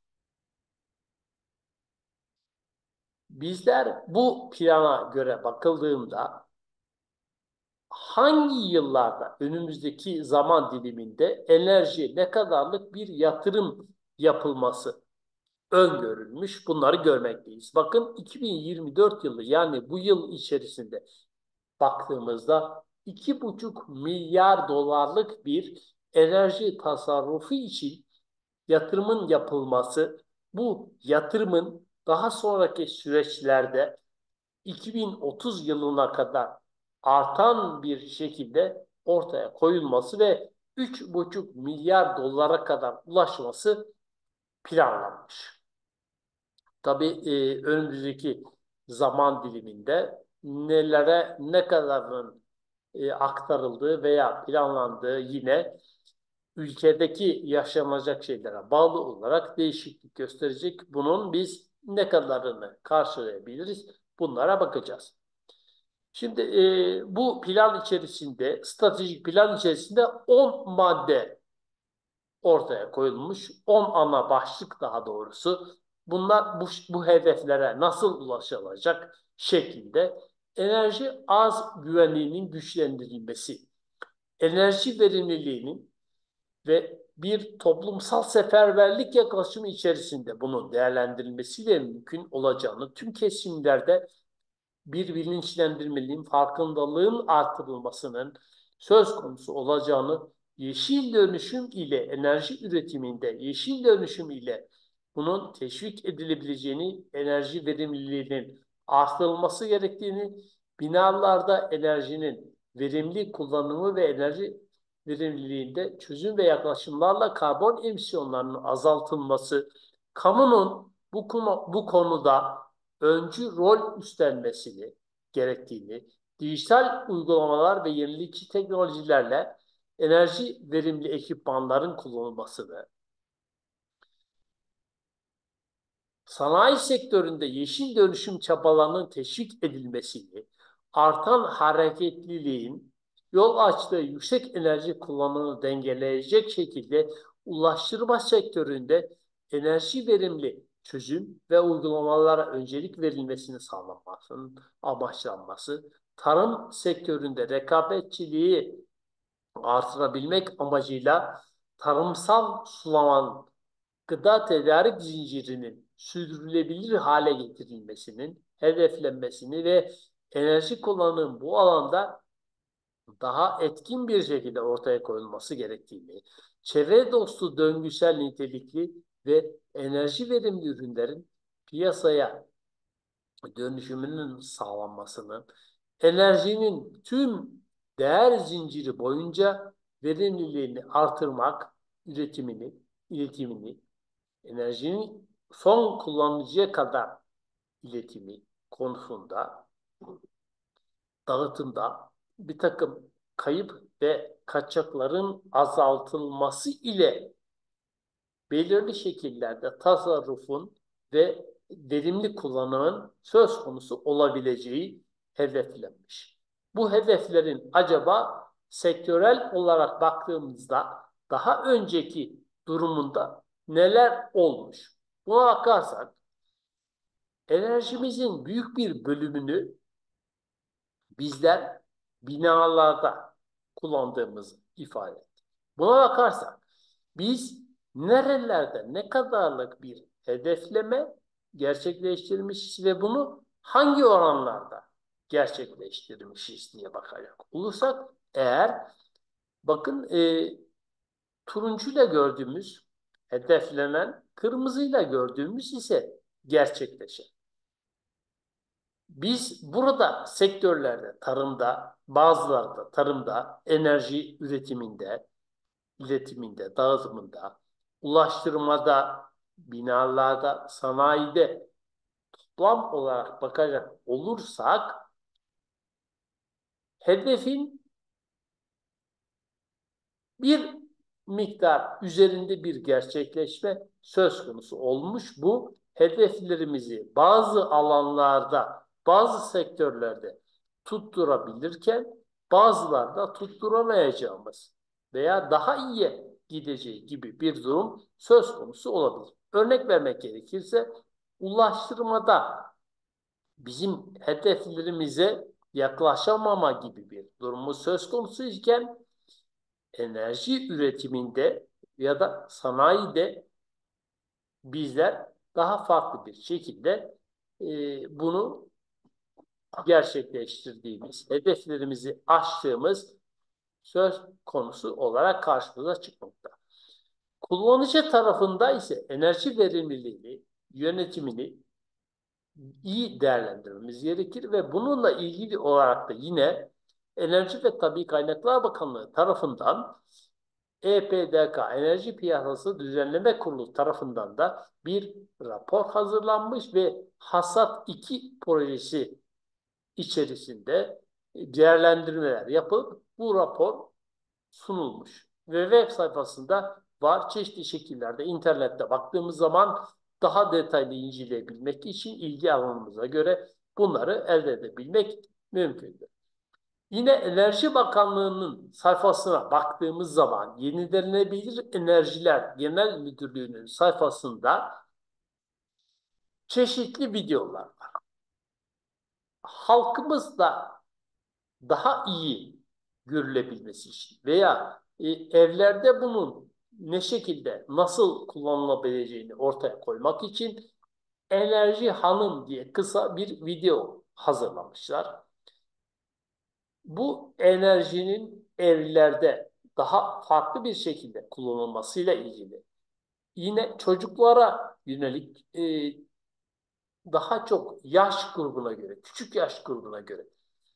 B: Bizler bu plana göre bakıldığında hangi yıllarda önümüzdeki zaman diliminde enerji ne kadarlık bir yatırım yapılması öngörülmüş. Bunları görmekteyiz. Bakın 2024 yılı yani bu yıl içerisinde baktığımızda 2,5 milyar dolarlık bir enerji tasarrufu için yatırımın yapılması, bu yatırımın daha sonraki süreçlerde 2030 yılına kadar artan bir şekilde ortaya koyulması ve 3,5 milyar dolara kadar ulaşması planlanmış. Tabii önümüzdeki zaman diliminde nelere ne kadarının aktarıldığı veya planlandığı yine ülkedeki yaşanacak şeylere bağlı olarak değişiklik gösterecek. Bunun biz ne kadarını karşılayabiliriz? Bunlara bakacağız. Şimdi bu plan içerisinde, stratejik plan içerisinde 10 madde ortaya koyulmuş. 10 ana başlık daha doğrusu. Bunlar bu hedeflere nasıl ulaşılacak şeklinde enerji arz güvenliğinin güçlendirilmesi, enerji verimliliğinin ve bir toplumsal seferberlik yaklaşımı içerisinde bunun değerlendirilmesiyle mümkün olacağını tüm kesimlerde bir bilinçlendirmenin, farkındalığın artırılmasının söz konusu olacağını, yeşil dönüşüm ile enerji üretiminde, yeşil dönüşüm ile bunun teşvik edilebileceğini, enerji verimliliğinin artırılması gerektiğini, binalarda enerjinin verimli kullanımı ve enerji verimliliğinde çözüm ve yaklaşımlarla karbon emisyonlarının azaltılması, kamunun bu konuda öncü rol üstlenmesini gerektiğini, dijital uygulamalar ve yenilikçi teknolojilerle enerji verimli ekipmanların kullanılmasını, sanayi sektöründe yeşil dönüşüm çabalarının teşvik edilmesini, artan hareketliliğin yol açtığı yüksek enerji kullanımını dengeleyecek şekilde ulaştırma sektöründe enerji verimli çözüm ve uygulamalara öncelik verilmesini sağlanmasının amaçlanması, tarım sektöründe rekabetçiliği artırabilmek amacıyla tarımsal sulamanın gıda tedarik zincirinin sürdürülebilir hale getirilmesinin hedeflenmesini ve enerji kullanımının bu alanda daha etkin bir şekilde ortaya koyulması gerektiğini, çevre dostu döngüsel nitelikli ve enerji verimli ürünlerin piyasaya dönüşümünün sağlanmasını, enerjinin tüm değer zinciri boyunca verimliliğini artırmak, iletimini, enerjinin son kullanıcıya kadar iletimi konusunda dağıtımda bir takım kayıp ve kaçakların azaltılması ile belirli şekillerde tasarrufun ve verimli kullanımın söz konusu olabileceği hedeflenmiş. Bu hedeflerin acaba sektörel olarak baktığımızda daha önceki durumunda neler olmuş? Buna bakarsak enerjimizin büyük bir bölümünü bizler binalarda kullandığımızı ifade ettik. Buna bakarsak biz nerelerde ne kadarlık bir hedefleme gerçekleştirmişiz ve bunu hangi oranlarda gerçekleştirmişiz diye bakacak olursak eğer bakın turuncuyla gördüğümüz hedeflenen, kırmızıyla gördüğümüz ise gerçekleşen. Biz burada sektörlerde, tarımda, bazılarda tarımda, enerji üretiminde, iletiminde, dağıtımında, ulaştırmada, binalarda, sanayide toplam olarak bakacak olursak hedefin bir miktar üzerinde bir gerçekleşme söz konusu olmuş. Bu hedeflerimizi bazı alanlarda, bazı sektörlerde tutturabilirken bazılarda tutturamayacağımız veya daha iyiye gideceği gibi bir durum söz konusu olabilir. Örnek vermek gerekirse ulaştırmada bizim hedeflerimize yaklaşamama gibi bir durumu söz konusu iken enerji üretiminde ya da sanayide bizler daha farklı bir şekilde bunu gerçekleştirdiğimiz, hedeflerimizi aştığımız söz konusu olarak karşımıza çıkmakta. Kullanıcı tarafında ise enerji verimliliğini, yönetimini iyi değerlendirmemiz gerekir ve bununla ilgili olarak da yine Enerji ve Tabii Kaynaklar Bakanlığı tarafından EPDK Enerji Piyasası Düzenleme Kurulu tarafından da bir rapor hazırlanmış ve Hasat 2 projesi içerisinde değerlendirmeler yapılıp bu rapor sunulmuş. Ve web sayfasında var çeşitli şekillerde internette baktığımız zaman daha detaylı inceleyebilmek için ilgi alanımıza göre bunları elde edebilmek mümkündür. Yine Enerji Bakanlığı'nın sayfasına baktığımız zaman Yenilenebilir Enerjiler Genel Müdürlüğü'nün sayfasında çeşitli videolar var. Halkımızla daha iyi görülebilmesi için veya evlerde bunun ne şekilde nasıl kullanılabileceğini ortaya koymak için Enerji Hanım diye kısa bir video hazırlamışlar. Bu enerjinin evlerde daha farklı bir şekilde kullanılmasıyla ilgili yine çocuklara yönelik daha çok yaş grubuna göre, küçük yaş grubuna göre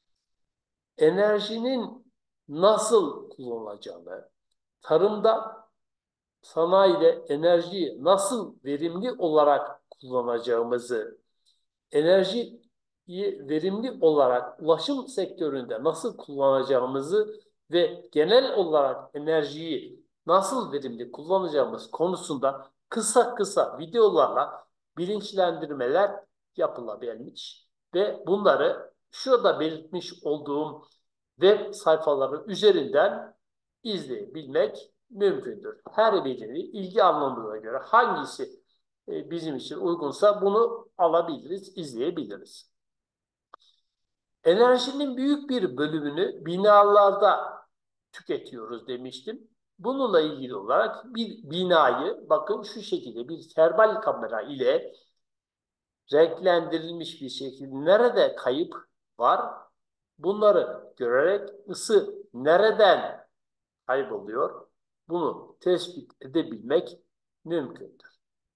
B: enerjinin nasıl kullanılacağını, tarımda, sanayide enerjiyi nasıl verimli olarak kullanacağımızı, enerjiyi verimli olarak ulaşım sektöründe nasıl kullanacağımızı ve genel olarak enerjiyi nasıl verimli kullanacağımız konusunda kısa kısa videolarla bilinçlendirmeler yapılabilmiş ve bunları şurada belirtmiş olduğum web sayfaları üzerinden izleyebilmek mümkündür. Her birinin ilgi alanına göre hangisi bizim için uygunsa bunu alabiliriz, izleyebiliriz. Enerjinin büyük bir bölümünü binalarda tüketiyoruz demiştim. Bununla ilgili olarak bir binayı bakın şu şekilde bir termal kamera ile renklendirilmiş bir şekilde nerede kayıp var? Bunları görerek ısı nereden kayboluyor? Bunu tespit edebilmek mümkündür.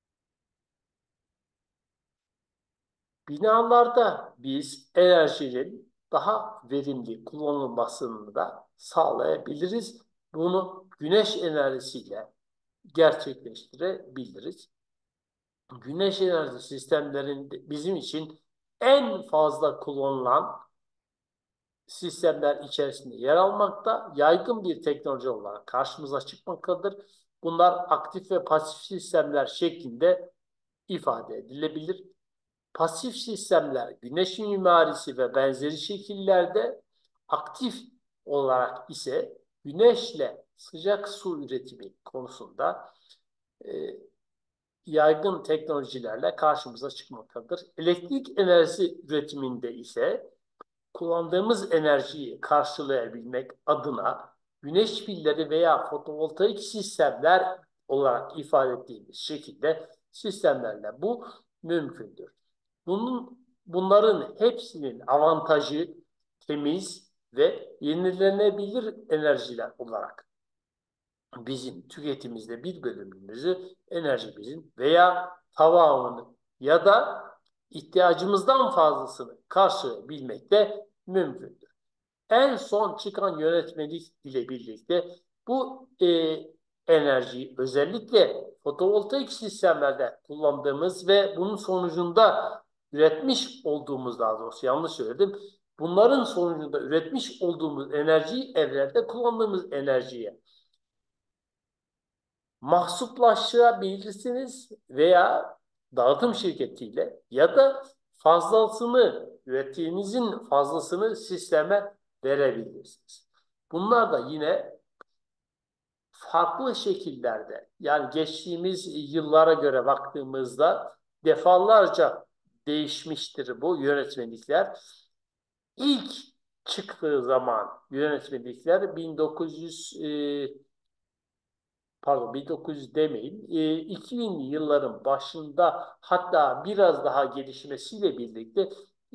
B: Binalarda biz enerjinin daha verimli kullanılmasını da sağlayabiliriz. Bunu güneş enerjisiyle gerçekleştirebiliriz. Güneş enerji sistemlerinde bizim için en fazla kullanılan sistemler içerisinde yer almakta, yaygın bir teknoloji olarak karşımıza çıkmaktadır. Bunlar aktif ve pasif sistemler şeklinde ifade edilebilir. Pasif sistemler güneş mimarisi ve benzeri şekillerde, aktif olarak ise güneşle sıcak su üretimi konusunda e, yaygın teknolojilerle karşımıza çıkmaktadır. Elektrik enerjisi üretiminde ise kullandığımız enerjiyi karşılayabilmek adına güneş pilleri veya fotovoltaik sistemler olarak ifade ettiğimiz şekilde sistemlerle bu mümkündür. Bunların hepsinin avantajı temiz ve yenilenebilir enerjiler olarak bizim tüketimimizde bir bölümümüzü enerjimizin veya tamamını ya da ihtiyacımızdan fazlasını karşılayabilmekte mümkündür. En son çıkan yönetmelik ile birlikte bu enerjiyi özellikle fotovoltaik sistemlerde kullandığımız ve bunun sonucunda üretmiş olduğumuz, daha doğrusu yanlış söyledim, bunların sonucunda üretmiş olduğumuz enerjiyi evlerde kullandığımız enerjiye mahsuplaştırabilirsiniz veya dağıtım şirketiyle ya da fazlasını, ürettiğinizin fazlasını sisteme verebilirsiniz. Bunlar da yine farklı şekillerde, yani geçtiğimiz yıllara göre baktığımızda defalarca değişmiştir bu yönetmelikler. İlk çıktığı zaman yönetmelikler 1900 demeyin, 2000'li yılların başında, hatta biraz daha gelişmesiyle birlikte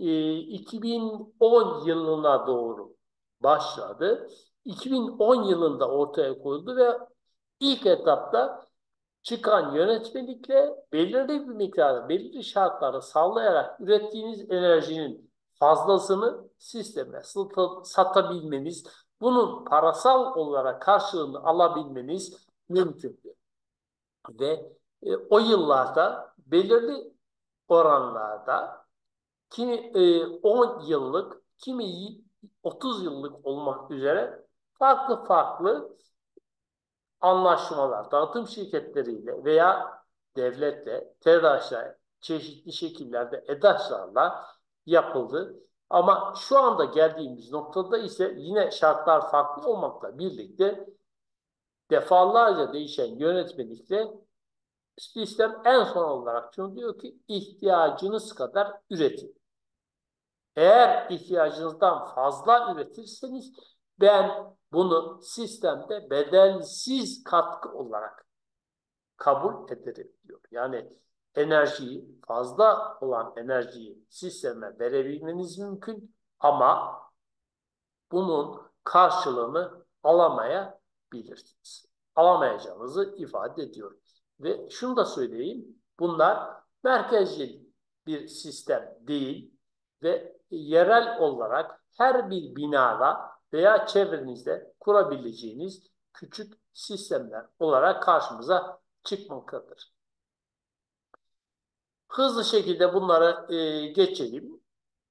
B: 2010 yılına doğru başladı. 2010 yılında ortaya koyuldu ve ilk etapta çıkan yönetmelikle belirli bir miktarda, belirli şartları sağlayarak ürettiğiniz enerjinin fazlasını sisteme satabilmeniz, bunun parasal olarak karşılığını alabilmeniz mümkündü. Ve o yıllarda belirli oranlarda kimi 10 yıllık, kimi 30 yıllık olmak üzere farklı farklı anlaşmalar, dağıtım şirketleriyle veya devletle, TEDAŞ'la, çeşitli şekillerde EDAŞ'larla yapıldı. Ama şu anda geldiğimiz noktada ise yine şartlar farklı olmakla birlikte defalarca değişen yönetmelikle sistem en son olarak şunu diyor ki ihtiyacınız kadar üretin. Eğer ihtiyacınızdan fazla üretirseniz ben bunu sistemde bedelsiz katkı olarak kabul ederim diyor. Yani enerjiyi, fazla olan enerjiyi sisteme verebilmeniz mümkün ama bunun karşılığını alamayabilirsiniz. Alamayacağınızı ifade ediyorum. Ve şunu da söyleyeyim, bunlar merkezci bir sistem değil ve yerel olarak her bir binada veya çevrenizde kurabileceğiniz küçük sistemler olarak karşımıza çıkmaktadır. Hızlı şekilde bunları geçelim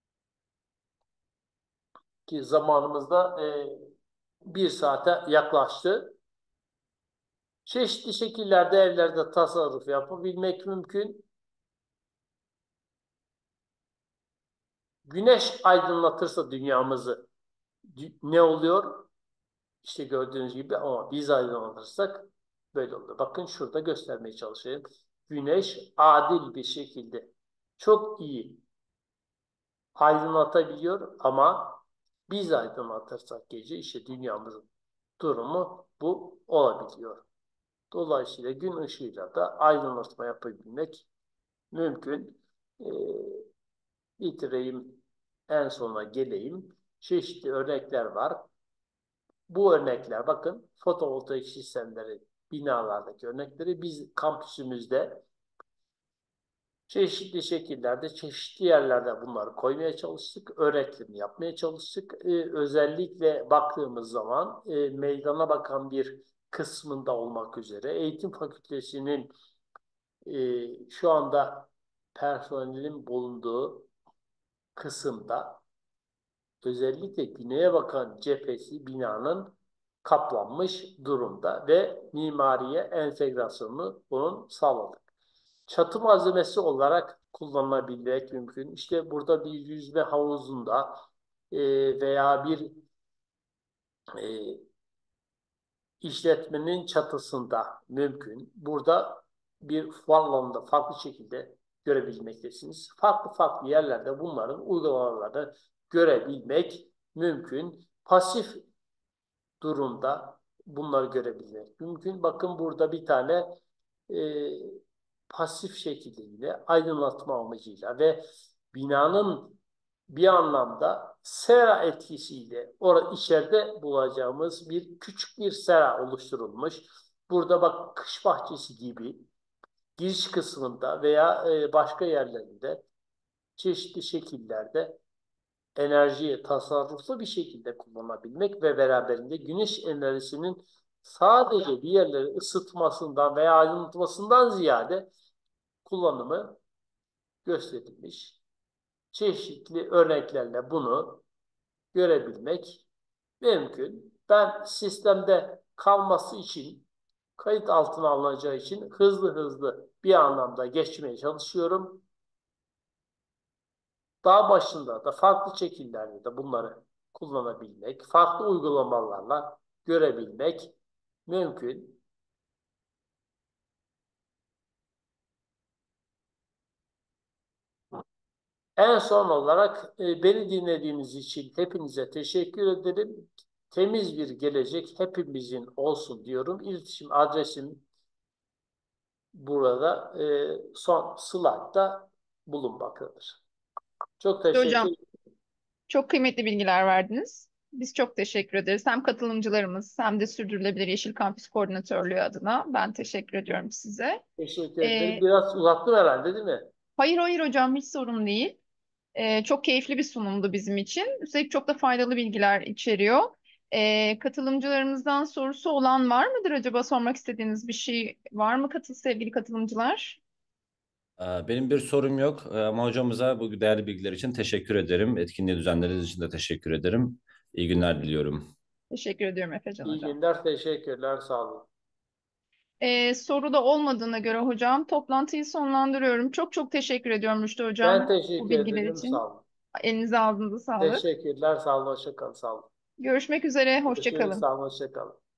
B: ki zamanımızda bir saate yaklaştı. Çeşitli şekillerde evlerde tasarruf yapabilmek mümkün. Güneş aydınlatırsa dünyamızı ne oluyor? İşte gördüğünüz gibi, ama biz aydınlatırsak böyle oluyor. Bakın şurada göstermeye çalışayım. güneş adil bir şekilde çok iyi aydınlatabiliyor ama biz aydınlatırsak gece işte dünyamızın durumu bu olabiliyor. Dolayısıyla gün ışığıyla da aydınlatma yapabilmek mümkün. Ee, bitireyim, en sona geleyim. Çeşitli örnekler var. Bu örnekler bakın fotovoltaik sistemleri binalardaki örnekleri biz kampüsümüzde çeşitli şekillerde, çeşitli yerlerde bunları koymaya çalıştık. Öğretim yapmaya çalıştık. Özellikle baktığımız zaman meydana bakan bir kısmında olmak üzere eğitim fakültesinin şu anda personelin bulunduğu kısımda özellikle güneye bakan cephesi binanın kaplanmış durumda ve mimariye entegrasyonunu bunun sağladık. Çatı malzemesi olarak kullanılabilmek mümkün. İşte burada bir yüzme havuzunda veya bir e, işletmenin çatısında mümkün. Burada bir fuar alanında farklı şekilde görebilmektesiniz. Farklı farklı yerlerde bunların uygulamalarını görebilmek mümkün. Pasif durumda bunları görebilmek mümkün. Bakın burada bir tane e, pasif şekilde yine aydınlatma amacıyla ve binanın bir anlamda sera etkisiyle orada içeride bulacağımız bir küçük bir sera oluşturulmuş. Burada bak kış bahçesi gibi giriş kısmında veya başka yerlerinde çeşitli şekillerde enerjiyi tasarruflu bir şekilde kullanabilmek ve beraberinde güneş enerjisinin sadece bir yerleri ısıtmasından veya aydınlatmasından ziyade kullanımı gösterilmiş. Çeşitli örneklerle bunu görebilmek mümkün. Ben sistemde kalması için, kayıt altına alınacağı için hızlı hızlı bir anlamda geçmeye çalışıyorum. Daha başında da farklı şekillerde de bunları kullanabilmek, farklı uygulamalarla görebilmek mümkün. En son olarak beni dinlediğiniz için hepinize teşekkür ederim. Temiz bir gelecek hepimizin olsun diyorum. İletişim adresim burada son slaytta bulunmaktadır. Çok teşekkür
A: Hocam, çok kıymetli bilgiler verdiniz. Biz çok teşekkür ederiz. Hem katılımcılarımız hem de Sürdürülebilir Yeşil Kampüs Koordinatörlüğü adına ben teşekkür ediyorum size.
B: teşekkür ederim.
A: Ee,
B: Biraz uzattım herhalde değil mi?
A: hayır hayır hocam, hiç sorun değil. Çok keyifli bir sunumdu bizim için. Üstelik çok da faydalı bilgiler içeriyor. Katılımcılarımızdan sorusu olan var mıdır acaba? Sormak istediğiniz bir şey var mı sevgili katılımcılar?
C: Benim bir sorum yok ama hocamıza bu değerli bilgiler için teşekkür ederim. Etkinliği düzenlediğiniz için de teşekkür ederim. İyi günler diliyorum.
A: Teşekkür ediyorum Efecan
B: İyi
A: hocam.
B: günler, teşekkürler, sağ olun.
A: Soru da olmadığına göre hocam toplantıyı sonlandırıyorum. Çok çok teşekkür ediyorum Rüştü
B: Ben
A: hocam bu
B: teşekkür
A: bilgiler
B: ederim, sağ
A: için.
B: olun.
A: Elinize ağzınıza sağlık.
B: Teşekkürler, sağ olun, hoşça kalın, sağ olun.
A: Görüşmek üzere, hoşça
B: Görüşürüz,
A: kalın.
B: sağ olun, hoşça kalın.